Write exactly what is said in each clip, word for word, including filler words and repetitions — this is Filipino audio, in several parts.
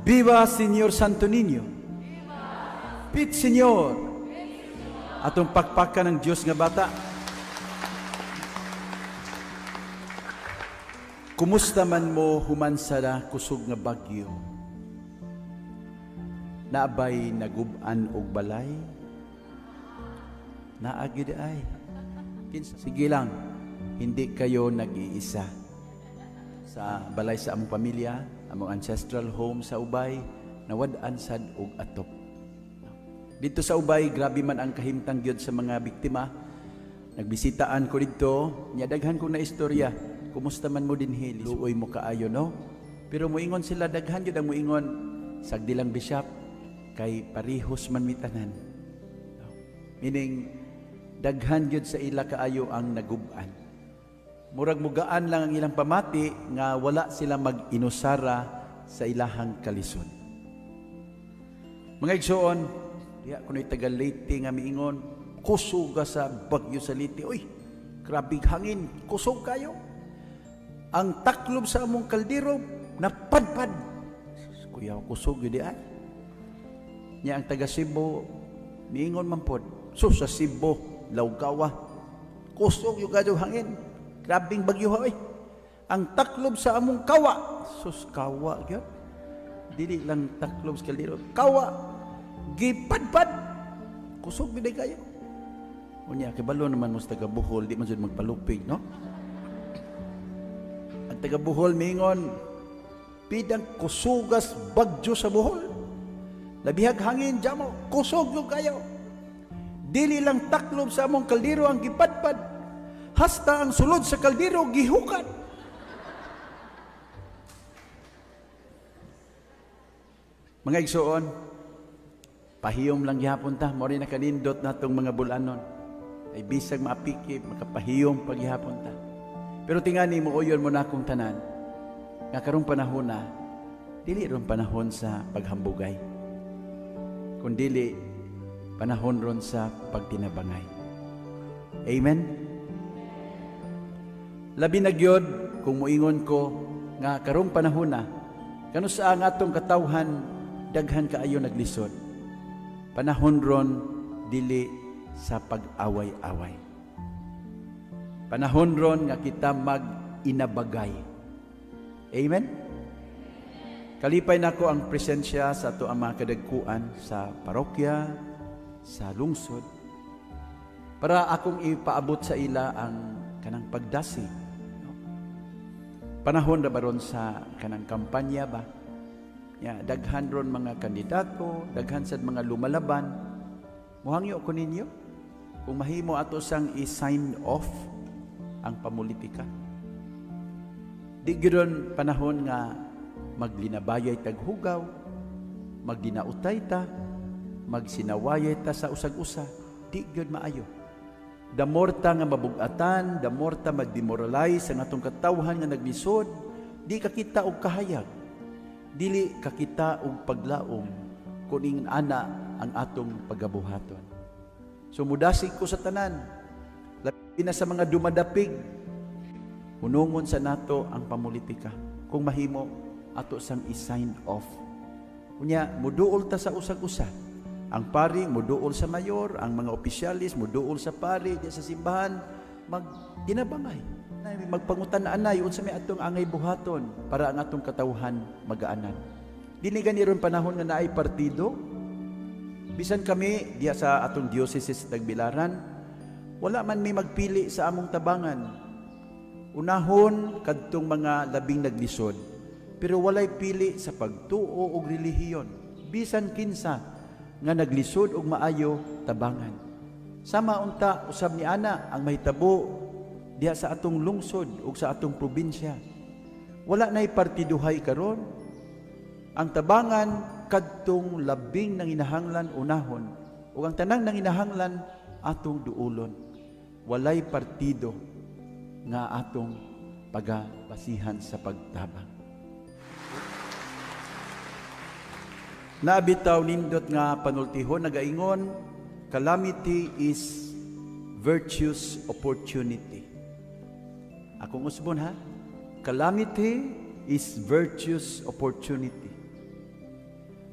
Viva Señor Santo Niño. Pit Señor. Atong pakpakan ng Diyos nga bata. Kumusta man mo human sa kusog nga bagyo? Naabay nagub-an og balay? Naagid ay. Sige lang, hindi kayo nag-iisa. Sa balay sa among pamilya, among ancestral home sa Ubay, nawad-an sad og atop. Dito sa Ubay, grabe man ang kahimtang gyud sa mga biktima. Nagbisitaan ko dito, nyadaghan ko na istorya. Kumusta man mo din hili? Luoy mo kaayo, no? Pero muingon sila, daghan yun ang muingon. Sagdi lang bishop, kay parihos man mitanan. Meaning, daghan yun sa ila kaayo ang nagub-an. Murag mugaan lang ang ilang pamati, nga wala sila mag-inusara sa ilahang kalisod. Mga igsoon, diya kuno'y taga-Leyte nga miingon, kusog sa bagyo sa Leyte. Uy, grabing hangin, kusog kayo. Ang taklob sa among kaldero napadpad. Kuya kusog yun di ay. Nya ang taga Cebu miingon man pod. So sa Cebu, Laugawa, kusog yung gadyo hangin. Grabing bagyo ha. Ang taklob sa among kawa. Sus kawa yun. Dili lang taklob sa kaldero. Kawa. Gipadpad. Kusog yun di kayo. Unya kibalo naman mo sa taga Bohol, di man dyan magpalupig, no? Taga Bohol mingon, pidang kusugas bagyo sa Bohol. Labihag hangin jamo, kusog yung kayo. Dili lang taklob sa among kaldero ang gipadpad, hasta ang sulod sa kaldero gihukat. Mga igsoon, pahiyom lang gihapon ta, mo rin nakanindot natong mga bulanon. Ay bisag maapiki, makapahiyom paghihapon ta. Pero tingani mo, uyon mo na akong tanan, nga karong panahon na, dili ron panahon sa paghambugay, kundili panahon ron sa pagtinabangay. Amen? Labi na gyud kung muingon ko, nga karong panahon na, kano sa ang atong katawhan, daghan kaayo naglisod. Panahon ron, dili sa pag-away-away. Panahon ron nga kita mag-inabagay. Amen? Kalipay nako ang presensya sa ato ang mga kadagkuan sa parokya, sa lungsod, para akong ipaabot sa ila ang kanang pagdasi. Panahon na ba ron sa kanang kampanya ba? Ya, daghan ron mga kandidato, daghan sad mga lumalaban. Muhangyo ko ninyo, kung mahimo ato sang i-sign off ang pamulitika. Di gidon panahon nga maglinabayay taghugaw, magdinautay ta, magsinawayay ta sa usag-usa. Di gid maayo. Damorta nga mabugatan, damorta mag-demoralize ang atong katawhan nga naglisod, di kakita og kahayag. Dili kakita og paglaom kuning ana ang atong pagabuhaton. So mudasig ko sa tanan, labi na sa mga dumadapig, hunungon sa nato ang pamulitika. Kung mahimo, ato sang i-sign off. Kunya, muduol ta sa usag-usa. Ang pari, muduol sa mayor, ang mga opisyalis, muduol sa pari, di sa simbahan, mag-inabangay. Magpangutan-an na yun sa may atong angay buhaton para ang atong katawhan magaanan. Dili ganiron panahon nga naay partido. Bisan kami, diya sa atong diocese Tagbilaran, wala man may magpili sa among tabangan. Unahon kadtong mga labing naglisod, pero walay pili sa pagtuo og relihiyon. Bisan kinsa nga naglisod og maayo tabangan. Sama unta usab ni ana ang mahitabo diha sa atong lungsod ug sa atong probinsya. Wala nay partiduhay karon. Ang tabangan kadtong labing nanginahanglan unahon ug ang tanang nanginahanglan atong duulon. Walay partido nga atong pagabasihan sa pagtabang. Nabitaw nindot nga panultihon nagaingon, calamity is virtue's opportunity. Akong usbon ha, calamity is virtue's opportunity.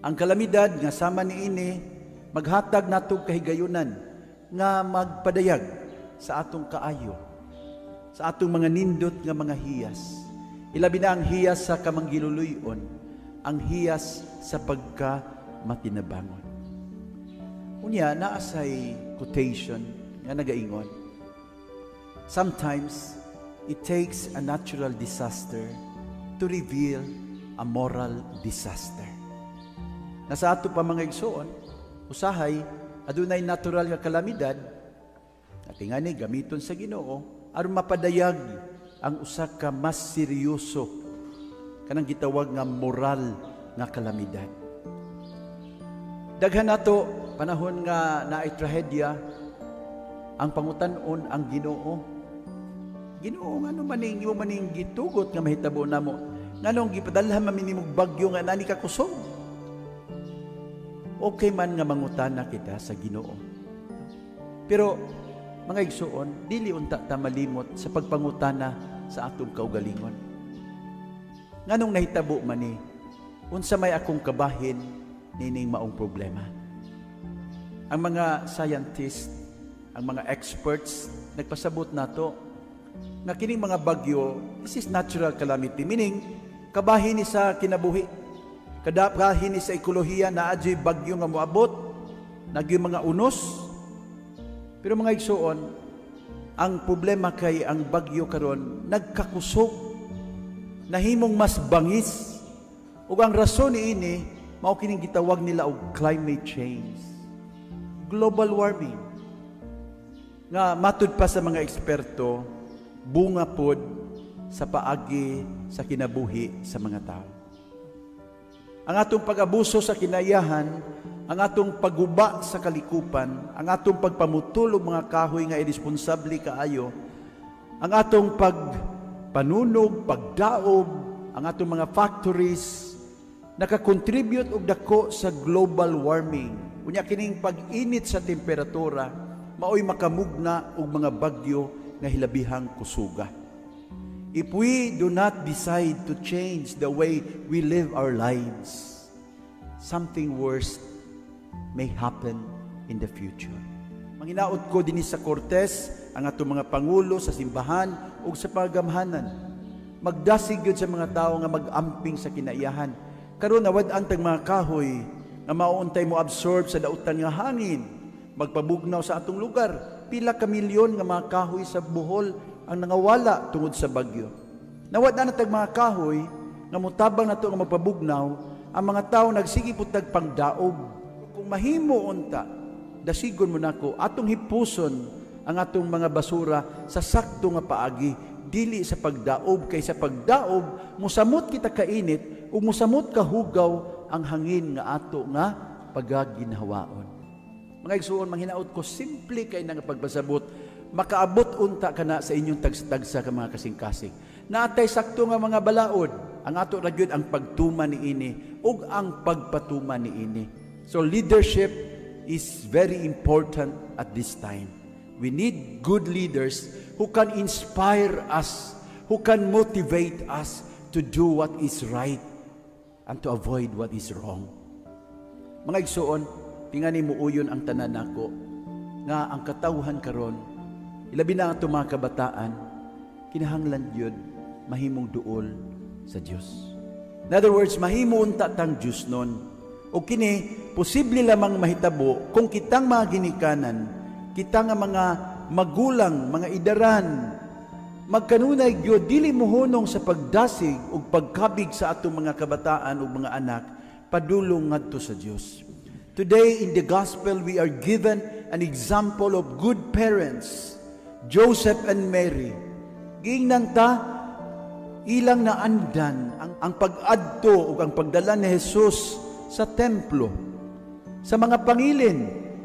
Ang kalamidad nga sama niini maghatag natong kahigayunan nga magpadayag sa atong kaayo, sa atong mga nindot nga mga hiyas. Ilabi na ang hiyas sa kamanggiluluyon, ang hiyas sa pagka-matinabangon. Unya, naasay quotation nga nagaingon, sometimes it takes a natural disaster to reveal a moral disaster. Nasa ato pa mga igsoon, usahay, adunay natural nga kalamidad, at ingani gamiton sa Ginoo, aron mapadayag ang usa ka mas seryoso, kanang gitawag nga moral nga kalamidad. Daghan nato, panahon nga naay trahedya, ang pangutan-on ang Ginoo. Ginoo, nga no maning, yung maning gitugot nga mahitabo na mo, nga nung gipadalhan maminimog bagyo nga nani kakusog. Okay man nga mangutana kita sa Ginoo. Pero, mga igsuon, dili unta ta malimot sa pagpangutana sa atong kaugalingon. Nganong nahitabo man ni, unsa may akong kabahin, nining maong problema. Ang mga scientist, ang mga experts, nagpasabot nato nga kining mga bagyo, this is natural calamity, meaning kabahin ni sa kinabuhi. Kadapahin ni sa ekolohiya na adyo'y bagyo nga moabot, nagyo'y mga unos. Pero mga igsoon, ang problema kay ang bagyo karon nagkakusog, nahimong mas bangis, ug ang rason niini mao kining gitawag nila og climate change, global warming. Nga matud pa sa mga eksperto, bunga pod sa paagi sa kinabuhi sa mga tao. Ang atong pag-abuso sa kinayahan, ang atong pagguba sa kalikupan, ang atong pagpamutulog mga kahoy nga irresponsable kaayo, ang atong pagpanunog, pagdaob, ang atong mga factories, nakakontribute og dako sa global warming. Unya kining pag-init sa temperatura, maoy makamugna og mga bagyo nga hilabihang kusuga. If we do not decide to change the way we live our lives, something worse may happen in the future. Manginaot ko din sa Cortes, ang atong mga pangulo sa simbahan o sa pagamhanan. Magdasig yun sa mga tao nga mag-amping sa kinaiyahan. Karon nawad-an tag mga kahoy nga mauuntay mo absorb sa dautan nga hangin, magpabugnaw sa atong lugar. Pila ka milyon nga mga kahoy sa Bohol ang nangawala tungod sa bagyo. Nawad na natag mga kahoy, nga mutabang na ito nga magpabugnaw, ang mga tao nagsigi po tag pangdaob. Kung mahimo unta, dasigon mo nako atong hipuson ang atong mga basura sa sakto nga paagi, dili sa pagdaob, kay sa pagdaob, musamot kita kainit, o musamot kahugaw ang hangin nga ato nga pagaginhawaon. Mga igsuon, manghinaot ko, simple kay nga pagpasabot, makaabot unta ka na sa inyong tagsa-tagsa ka mga kasing-kasing. Naatay sakto nga mga balaod, ang ato ra gyud ang pagtuma ni ini ug ang pagpatuma ni ini. So leadership is very important at this time. We need good leaders who can inspire us, who can motivate us to do what is right and to avoid what is wrong. Mga igsuon, tingani mo uyon ang tanan nako nga ang katawhan karon, ilabi na ang mga kabataan, kinahanglan yun mahimong duol sa Diyos. In other words, mahimo unta tang Diyos nun. O kini, posible lamang mahitabo kung kitang mga ginikanan, kita nga mga magulang, mga idaran, magkanunay gyud dili mohunong sa pagdasig o pagkabig sa atong mga kabataan o mga anak, padulong ngadto sa Diyos. Today in the gospel, we are given an example of good parents, Joseph and Mary. Giingnan ta, ilang naandan ang, ang pag-adto o ang pagdala ni Jesus sa templo, sa mga pangilin,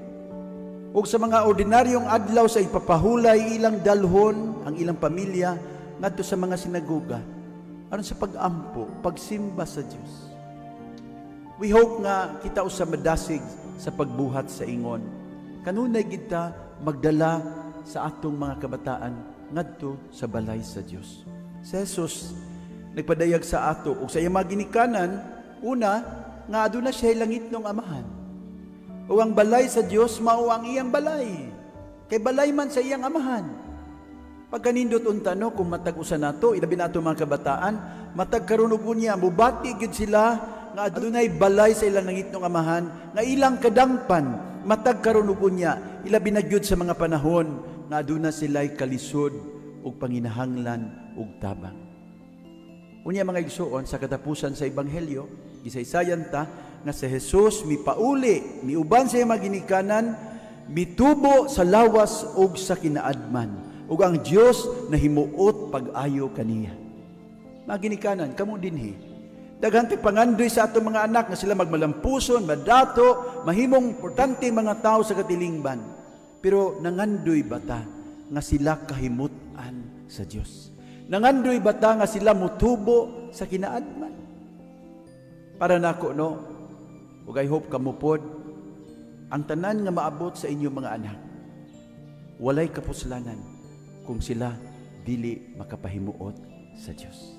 o sa mga ordinaryong adlaw sa ipapahulay ilang dalhon, ang ilang pamilya, ngadto sa mga sinagoga, aron sa pag-ampo, pagsimba sa Diyos. We hope nga kita usa madasig sa pagbuhat sa ingon. Kanunay kita magdala sa atong mga kabataan ngadto sa balay sa Dios. Si Jesus nagpadayag sa ato ug sa iyang mga ginikanan, una nga aduna siya langit ng amahan. O ang balay sa Dios mao ang iyang balay. Kay balay man sa iyang amahan. Pagkanindot unta no kung matag usa nato, ilabi nato mga kabataan, matag karon ug unya mubati gid sila nga adunay balay sa ilang langit ng amahan, nga ilang kadangpan matag karon ug unya, ilabi na gyud sa mga panahon nga aduna sila'y kalisod ug panginahanglan ug tabang. Unya mga igsuon sa katapusan sa ebanghelyo, gisaysayan ta nga si Jesus mipauli ni uban sa iyang maginikanan, mitubo sa lawas ug sa kinaadman, ug ang Dios nahimuot pag-ayo kaniya. Maginikanan kamo dinhi. Daghan ti pangandoy sa atong mga anak nga sila magmalampuson, madato, mahimong importante mga tao sa katilingban. Pero nangandoy bata nga sila kahimutan sa Dios. Nangandoy bata nga sila mutubo sa kinaadman. Para nako no, ug I hope kamupod ang tanan nga maabot sa inyong mga anak. Walay kapuslanan kung sila dili makapahimuot sa Dios.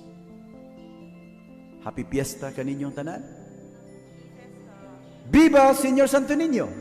Happy Fiesta kaninyong tanan. Viva Señor Santo Niño.